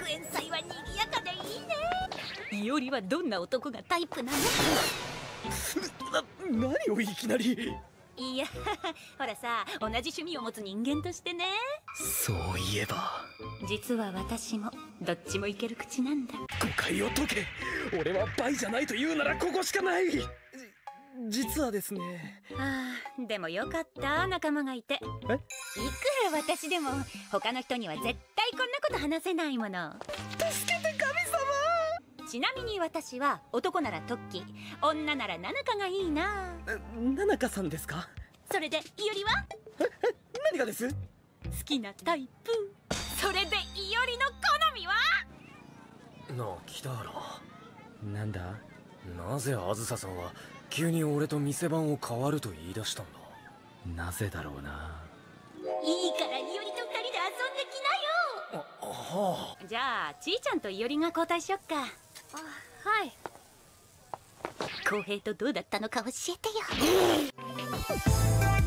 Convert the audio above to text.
園祭は賑やかでいいね。いおりはどんな男がタイプなの？ 何をいきなり。 いやほらさ、同じ趣味を持つ人間としてね。 そういえば実は私もどっちもいける口なんだ。 誤解を解け。俺はバイじゃないと言うならここしかない。実はですね。 ああ、でもよかった、仲間がいて。いくら私でも他の人には絶対こんなこと話せないもの。 助けて神様。 ちなみに私は男ならトッキー、女ならナナカがいいな。 ナナカさんですか？ それでいおりは？ 何がです？ 好きなタイプ。それでいおりの好みは？ なあ北原、 なんだ？ なぜあずささんは急に俺と店番を変わると言い出したんだ？ なぜだろうな。 いいからいおりと二人で遊んできなよ。 はあ。 じゃあちーちゃんといおりが交代しよっか。はい。浩平とどうだったのか教えてよ。